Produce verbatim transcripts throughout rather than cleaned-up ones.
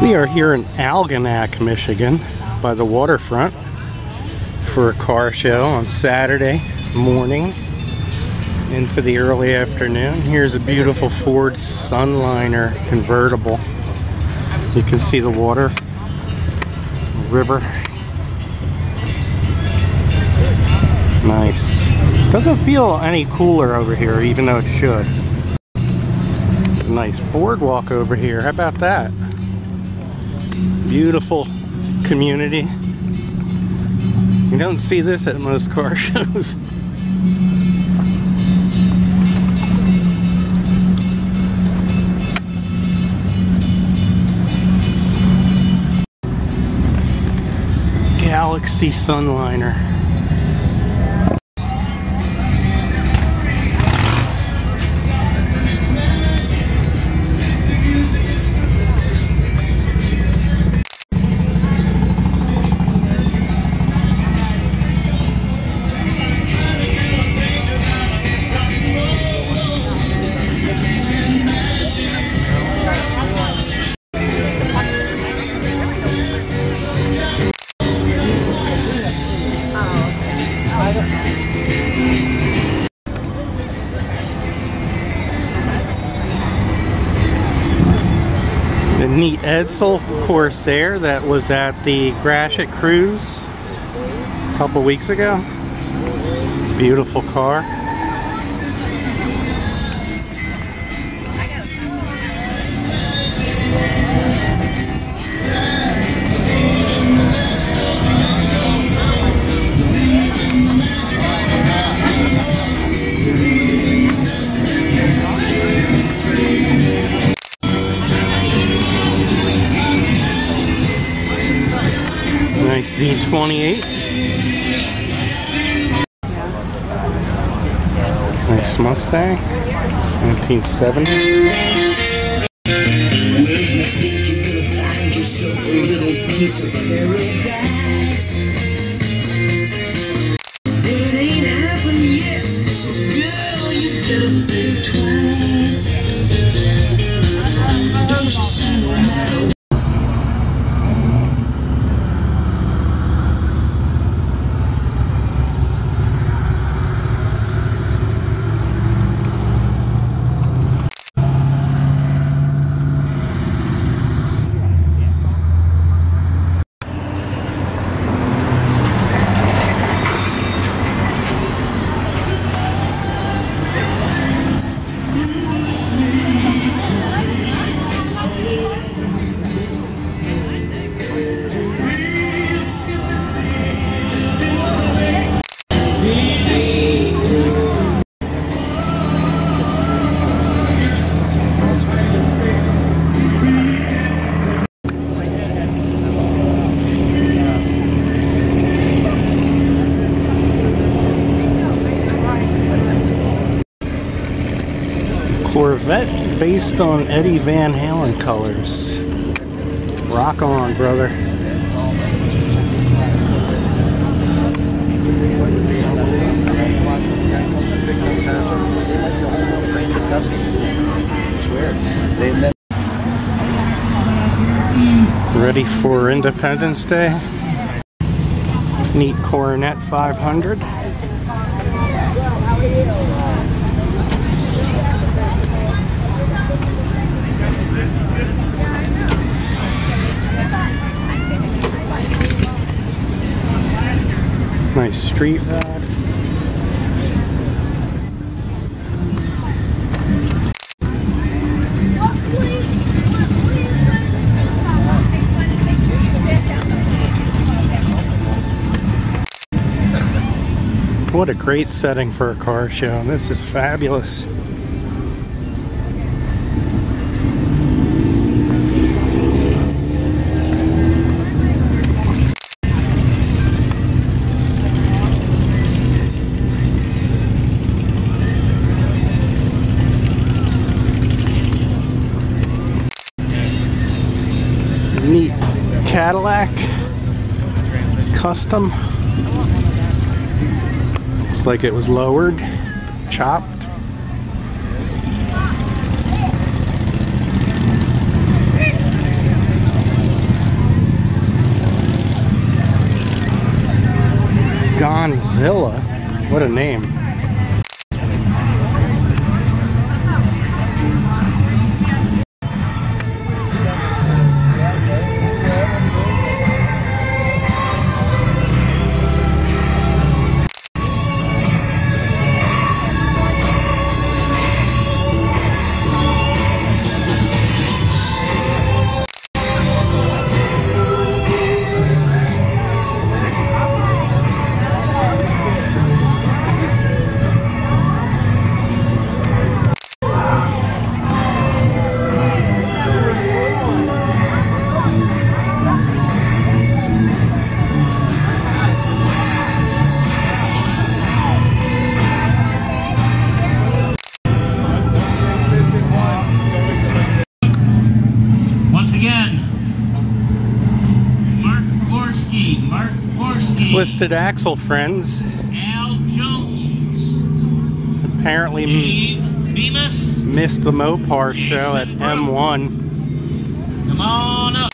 We are here in Algonac, Michigan, by the waterfront for a car show on Saturday morning into the early afternoon. Here's a beautiful Ford Sunliner convertible. You can see the water, river. Nice. Doesn't feel any cooler over here, even though it should. There's a nice boardwalk over here. How about that? Beautiful community. You don't see this at most car shows. Galaxy Sunliner. The neat Edsel Corsair that was at the Gratiot Cruise a couple weeks ago. Beautiful car. Nice Z twenty-eight. Nice Mustang, nineteen seventy. Where's you think you're gonna find yourself a little piece of paradise? It ain't happened yet, so girl, you better think twice. Don't you see no matter. Corvette based on Eddie Van Halen colors. Rock on, brother. Ready for Independence Day. Neat Coronet five hundred. Nice street rod. What a great setting for a car show. This is fabulous. Neat Cadillac Custom. Looks like it was lowered, chopped. Bonzilla. What a name. Twisted Axle friends. Al Jones. Apparently Bemis. missed the Mopar Jason show at Brooke. M one. Come on up.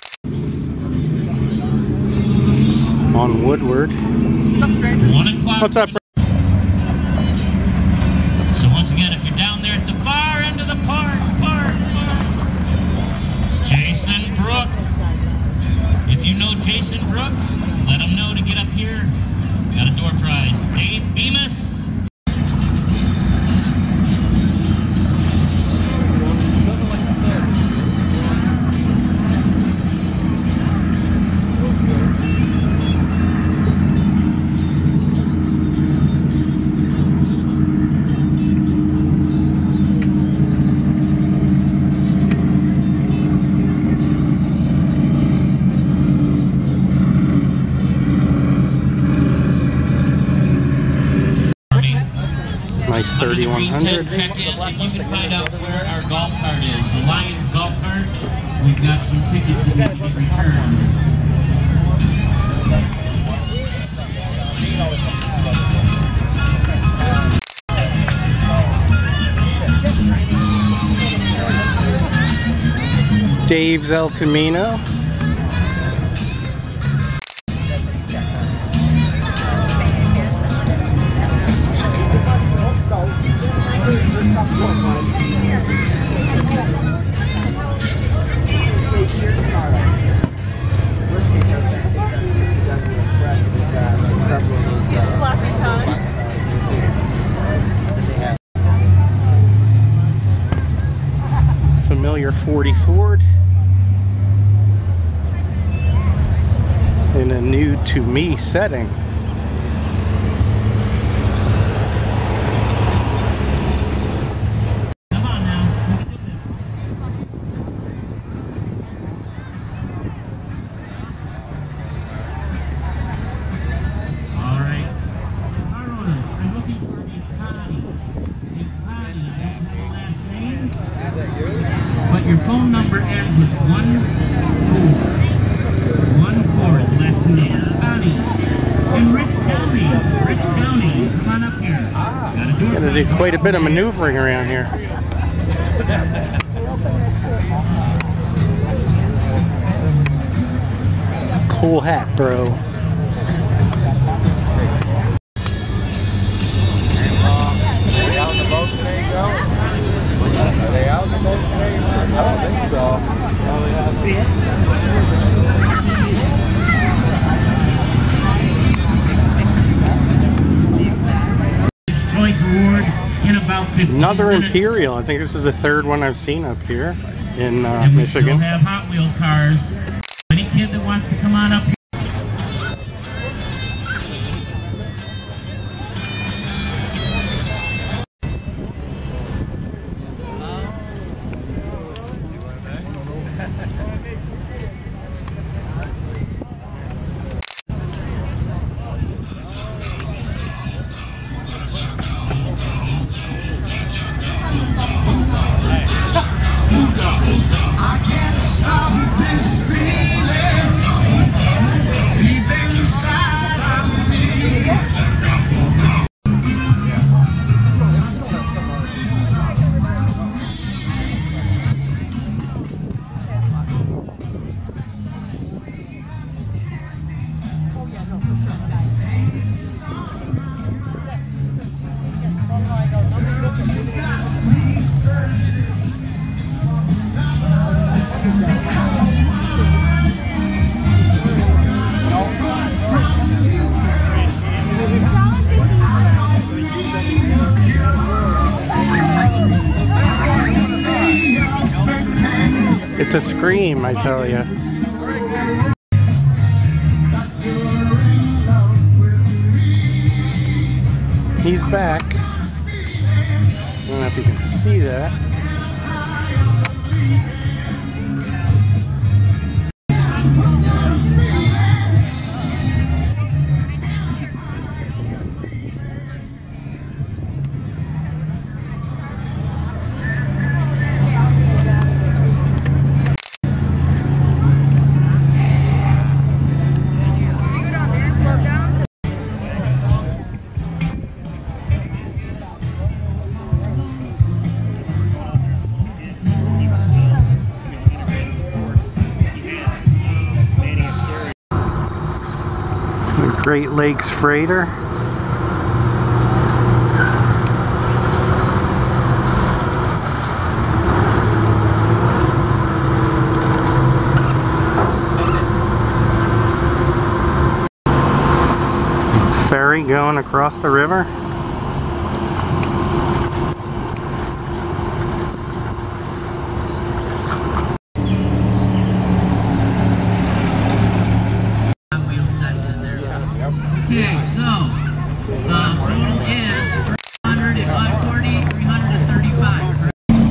On Woodward. What's up, stranger? One o'clock. What's up, bro? So once again, if you're down there at the far end of the park, park, park. Jason Brooke. If you know Jason Brooke, let him know to get up here. Got a door prize. Dave Bemis. Nice thirty-one hundred. Check in and you can find out where our golf cart is. The Lions golf cart. We've got some tickets that need to get returned. Dave's El Camino. Familiar forty Ford in a new to me setting. Your phone number ends with one four. One four is the last two names. Connie. In Rich County. Rich County. Come on up here. Gotta do, Gotta do quite a bit of maneuvering around here. Cool hat, bro. Are they out in the boat today? I don't think so. Oh, see it? Choice Award in about fifteen Another minutes. Imperial. I think this is the third one I've seen up here in uh, and we Michigan. still have Hot Wheels cars. Any kid that wants to come on up here. I can't stop this feeling. to scream, I tell you. He's back. I don't know if you can see that. Great Lakes Freighter. Ferry going across the river. Okay, so the total is three hundred five forty, three hundred thirty-five.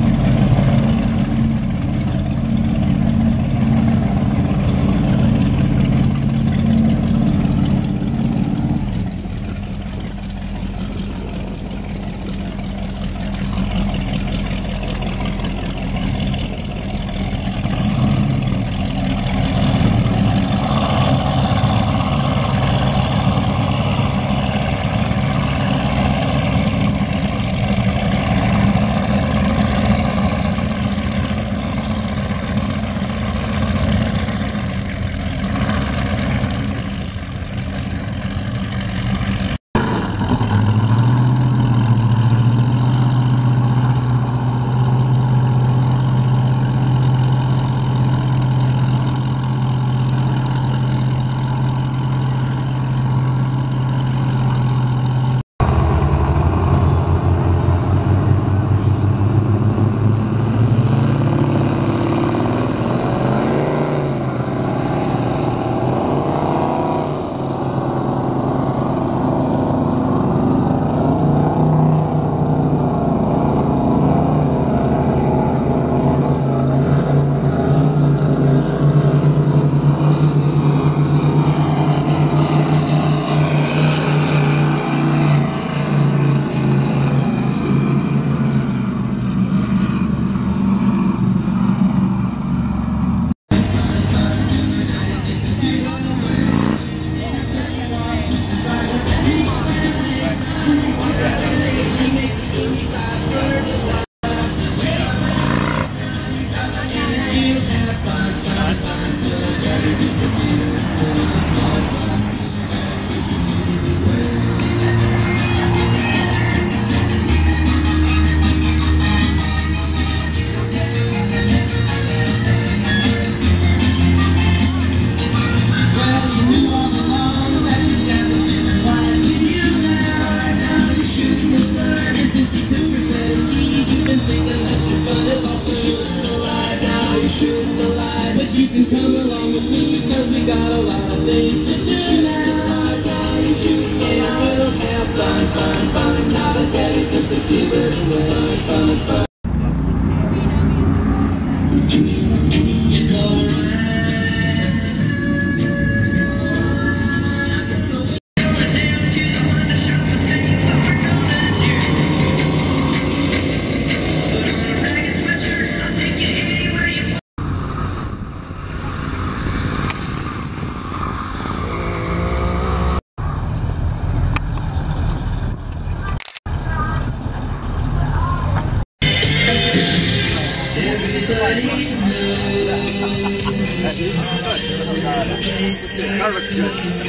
That looks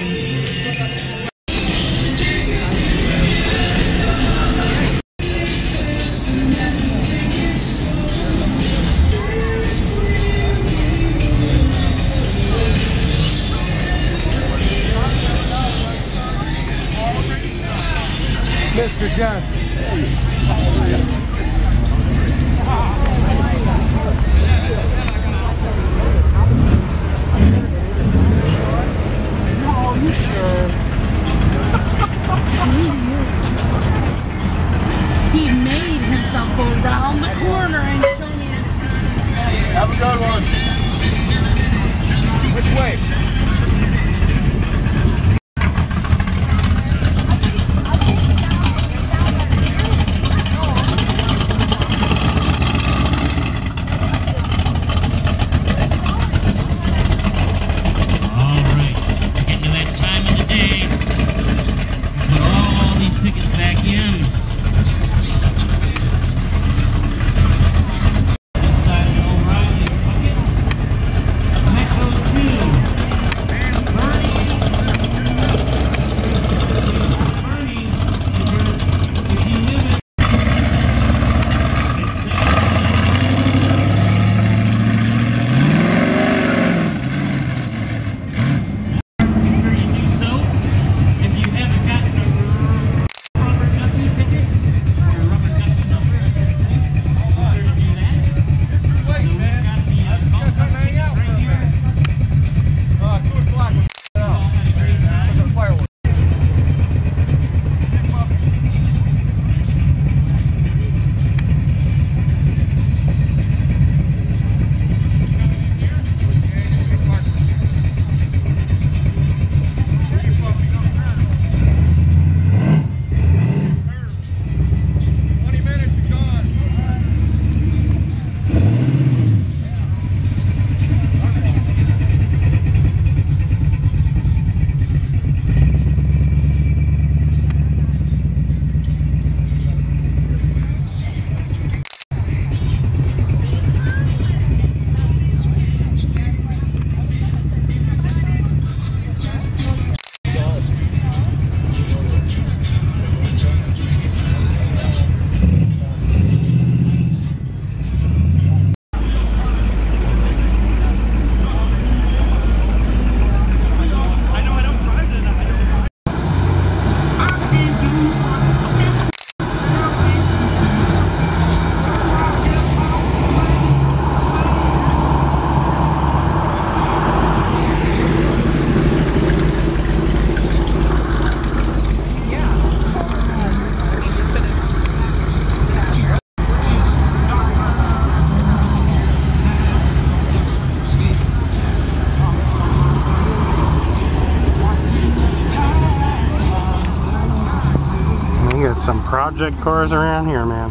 good. Mister John. way. Some project cars around here, man.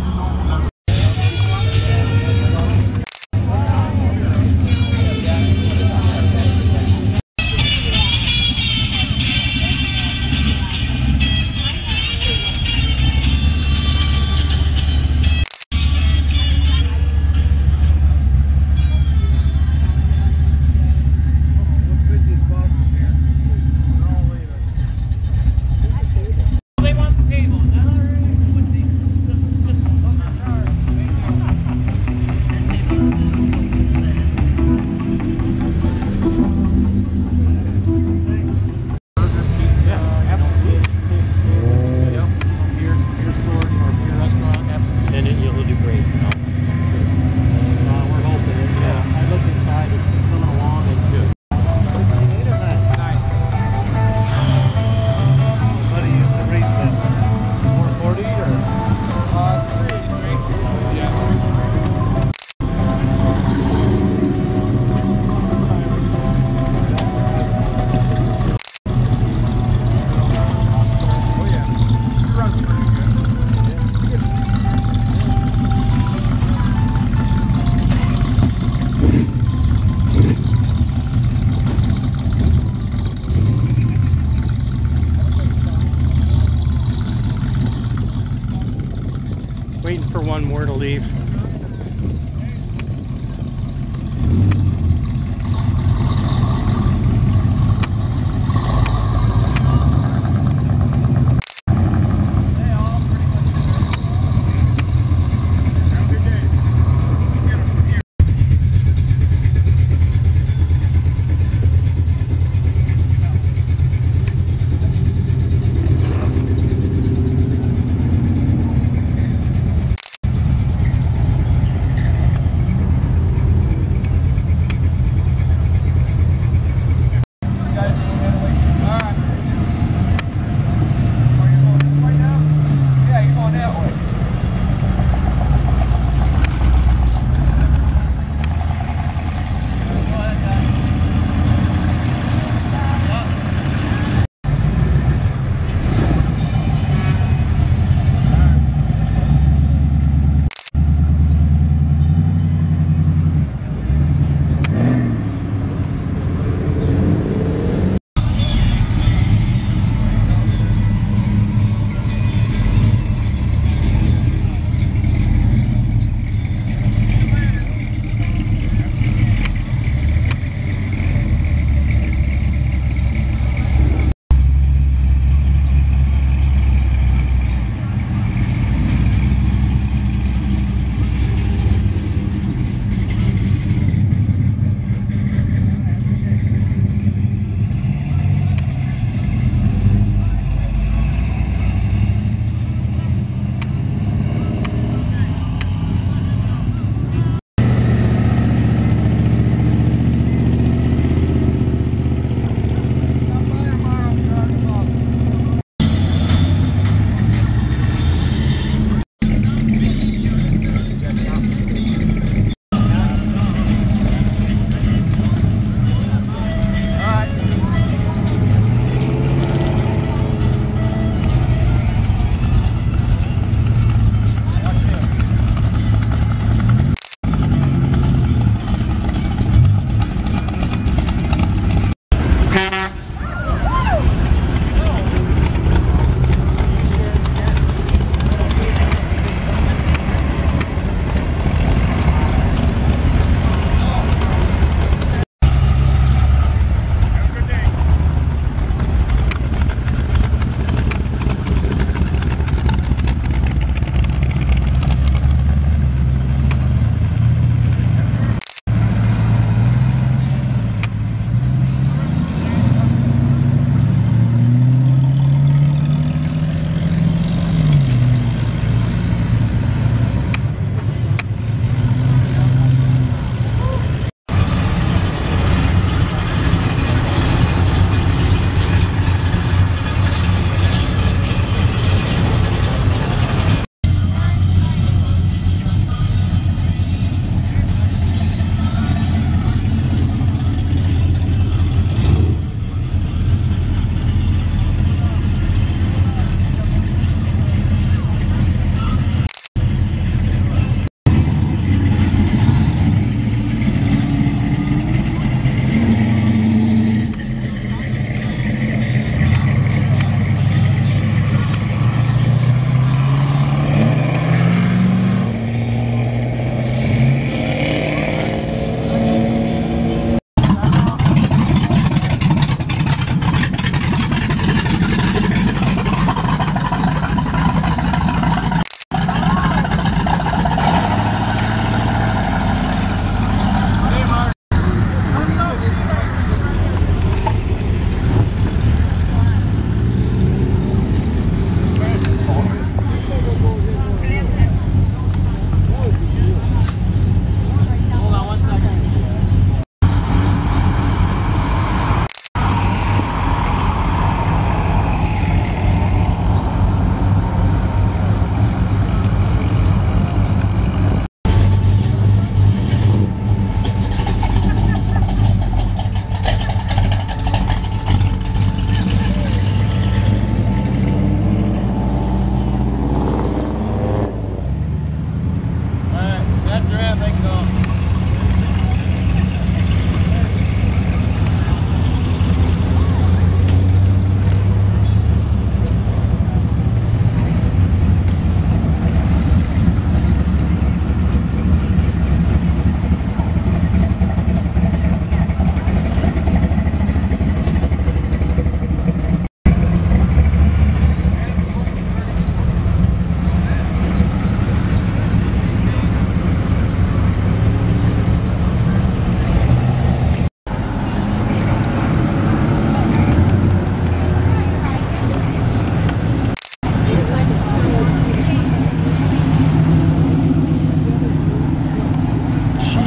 Waiting for one more to leave.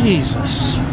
Jesus.